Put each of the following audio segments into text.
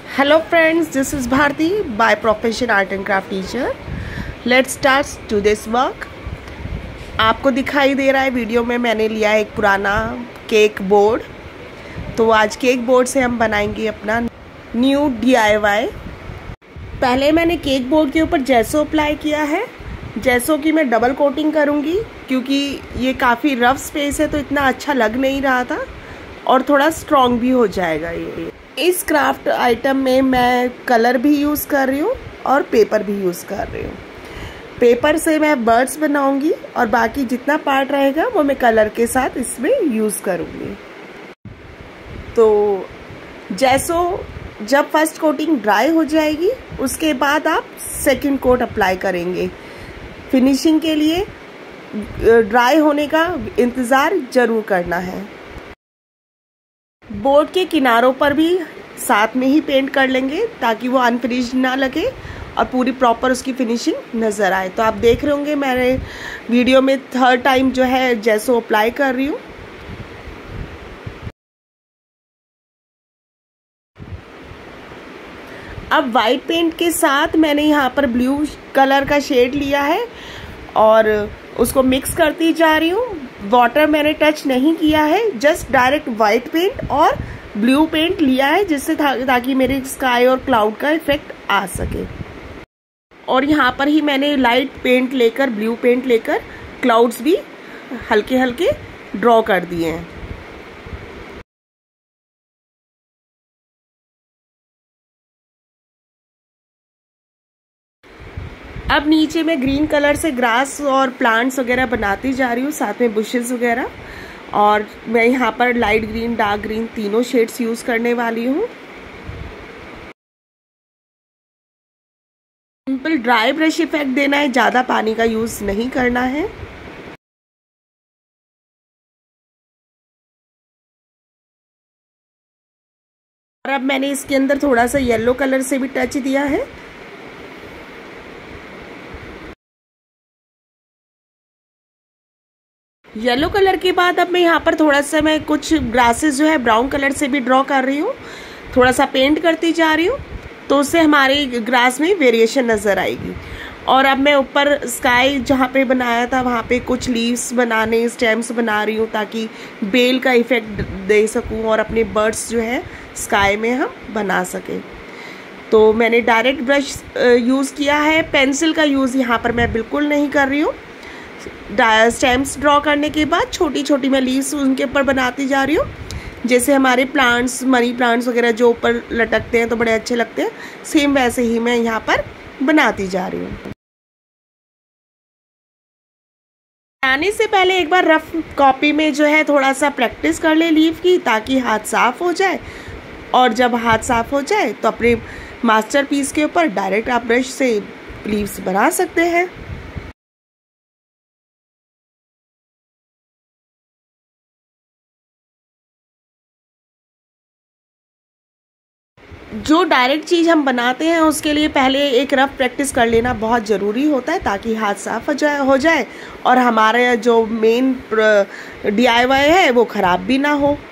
Hello friends, this is Bharti, by profession art and craft teacher. Let's start today's work. आपको दिखाई दे रहा है video में मैंने लिया है एक पुराना केक बोर्ड। तो आज केक बोर्ड से हम बनाएंगे अपना न्यू DIY। पहले मैंने केक बोर्ड के ऊपर जेसो अप्लाई किया है। जेसो की मैं डबल कोटिंग करूँगी क्योंकि ये काफ़ी रफ स्पेस है तो इतना अच्छा लग नहीं रहा था और थोड़ा स्ट्रॉन्ग भी हो जाएगा ये। इस क्राफ्ट आइटम में मैं कलर भी यूज़ कर रही हूँ और पेपर भी यूज़ कर रही हूँ। पेपर से मैं बर्ड्स बनाऊंगी और बाकी जितना पार्ट रहेगा वो मैं कलर के साथ इसमें यूज़ करूँगी। तो जैसो जब फर्स्ट कोटिंग ड्राई हो जाएगी उसके बाद आप सेकंड कोट अप्लाई करेंगे। फिनिशिंग के लिए ड्राई होने का इंतज़ार ज़रूर करना है। बोर्ड के किनारों पर भी साथ में ही पेंट कर लेंगे ताकि वो अनफिनिश्ड ना लगे और पूरी प्रॉपर उसकी फिनिशिंग नज़र आए। तो आप देख रहे होंगे मैंने वीडियो में थर्ड टाइम जो है जेसो अप्लाई कर रही हूँ। अब वाइट पेंट के साथ मैंने यहाँ पर ब्लू कलर का शेड लिया है और उसको मिक्स करती जा रही हूँ। वाटर मैंने टच नहीं किया है, जस्ट डायरेक्ट वाइट पेंट और ब्लू पेंट लिया है जिससे ताकि मेरे स्काई और क्लाउड का इफेक्ट आ सके। और यहाँ पर ही मैंने लाइट पेंट लेकर ब्लू पेंट लेकर क्लाउड्स भी हल्के हल्के ड्रॉ कर दिए हैं। अब नीचे मैं ग्रीन कलर से ग्रास और प्लांट्स वगैरह बनाती जा रही हूँ, साथ में बुशेस वगैरह। और मैं यहाँ पर लाइट ग्रीन डार्क ग्रीन तीनों शेड्स यूज़ करने वाली हूँ। सिंपल ड्राई ब्रश इफेक्ट देना है, ज़्यादा पानी का यूज़ नहीं करना है। और अब मैंने इसके अंदर थोड़ा सा येलो कलर से भी टच दिया है। येलो कलर के बाद अब मैं यहाँ पर थोड़ा सा मैं कुछ ग्रासेस जो है ब्राउन कलर से भी ड्रॉ कर रही हूँ। थोड़ा सा पेंट करती जा रही हूँ तो उससे हमारे ग्रास में वेरिएशन नज़र आएगी। और अब मैं ऊपर स्काई जहाँ पे बनाया था वहाँ पे कुछ लीव्स बनाने स्टेम्स बना रही हूँ ताकि बेल का इफेक्ट दे सकूँ और अपने बर्ड्स जो है स्काई में हम बना सकें। तो मैंने डायरेक्ट ब्रश यूज़ किया है, पेंसिल का यूज़ यहाँ पर मैं बिल्कुल नहीं कर रही हूँ। स्टेम्स ड्रॉ करने के बाद छोटी छोटी मैं लीव्स उनके ऊपर बनाती जा रही हूँ। जैसे हमारे प्लांट्स मनी प्लांट्स वगैरह जो ऊपर लटकते हैं तो बड़े अच्छे लगते हैं, सेम वैसे ही मैं यहाँ पर बनाती जा रही हूँ। बनाने से पहले एक बार रफ कॉपी में जो है थोड़ा सा प्रैक्टिस कर ले लीव की ताकि हाथ साफ हो जाए। और जब हाथ साफ हो जाए तो अपने मास्टरपीस के ऊपर डायरेक्ट आप ब्रश से लीव्स बना सकते हैं। जो डायरेक्ट चीज़ हम बनाते हैं उसके लिए पहले एक रफ प्रैक्टिस कर लेना बहुत ज़रूरी होता है ताकि हाथ साफ हो जाए और हमारे जो मेन DIY है वो ख़राब भी ना हो।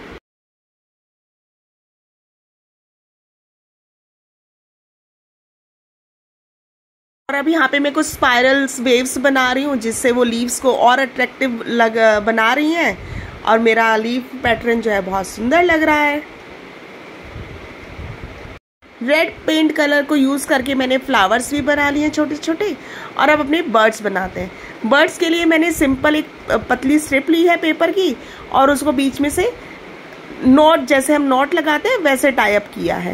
और अब यहाँ पे मैं कुछ स्पाइरल्स वेव्स बना रही हूँ जिससे वो लीव्स को और अट्रैक्टिव बना रही हैं और मेरा लीफ पैटर्न जो है बहुत सुंदर लग रहा है। रेड पेंट कलर को यूज़ करके मैंने फ्लावर्स भी बना लिए छोटे छोटे। और अब अपने बर्ड्स बनाते हैं। बर्ड्स के लिए मैंने सिंपल एक पतली स्ट्रिप ली है पेपर की और उसको बीच में से नॉट जैसे हम नॉट लगाते हैं वैसे टाई अप किया है।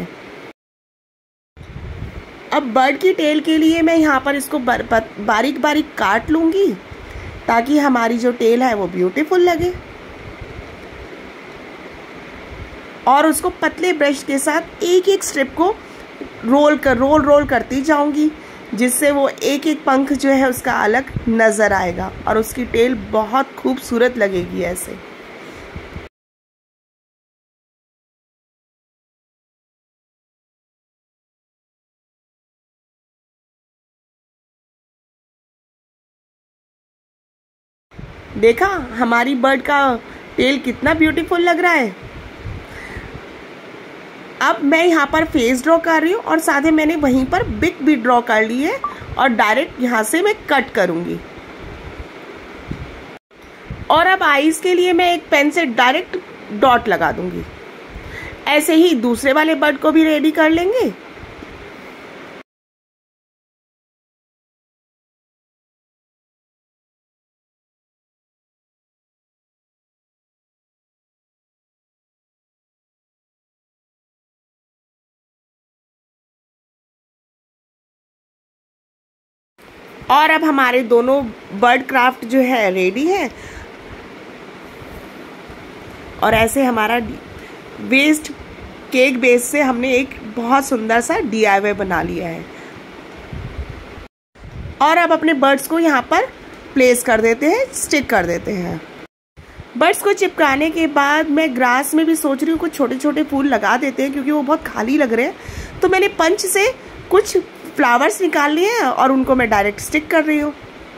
अब बर्ड की टेल के लिए मैं यहाँ पर इसको बारीक बारीक काट लूँगी ताकि हमारी जो टेल है वो ब्यूटीफुल लगे। और उसको पतले ब्रश के साथ एक एक स्ट्रिप को रोल करती जाऊंगी जिससे वो एक एक पंख जो है उसका अलग नज़र आएगा और उसकी टेल बहुत खूबसूरत लगेगी ऐसे। देखा हमारी बर्ड का टेल कितना ब्यूटीफुल लग रहा है। अब मैं यहाँ पर फेस ड्रॉ कर रही हूँ और साथ ही मैंने वहीं पर बिग भी ड्रॉ कर ली है और डायरेक्ट यहाँ से मैं कट करूँगी। और अब आईज के लिए मैं एक पेन से डायरेक्ट डॉट लगा दूंगी। ऐसे ही दूसरे वाले बर्ड को भी रेडी कर लेंगे। और अब हमारे दोनों बर्ड क्राफ्ट जो है रेडी है। और ऐसे हमारा वेस्ट केक बेस से हमने एक बहुत सुंदर सा DIY बना लिया है। और अब अपने बर्ड्स को यहाँ पर प्लेस कर देते हैं, स्टिक कर देते हैं। बर्ड्स को चिपकाने के बाद मैं ग्रास में भी सोच रही हूँ कुछ छोटे छोटे फूल लगा देते हैं, क्योंकि वो बहुत खाली लग रहे हैं। तो मैंने पंच से कुछ फ्लावर्स निकाल लिए हैं और उनको मैं डायरेक्ट स्टिक कर रही हूँ।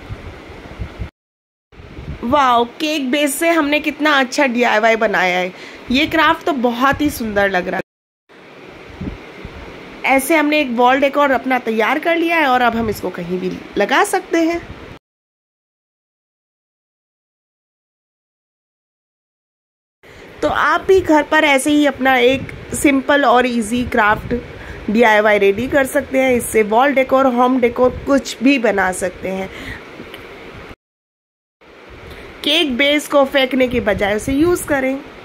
वाओ, केक बेस से हमने कितना अच्छा DIY बनाया है। ये क्राफ्ट तो बहुत ही सुंदर लग रहा है। ऐसे हमने एक वॉल डेकोर अपना तैयार कर लिया है और अब हम इसको कहीं भी लगा सकते हैं। तो आप भी घर पर ऐसे ही अपना एक सिंपल और इजी क्राफ्ट DIY रेडी कर सकते हैं। इससे वॉल डेकोर, होम डेकोर कुछ भी बना सकते हैं। केक बेस को फेंकने के बजाय उसे यूज करें।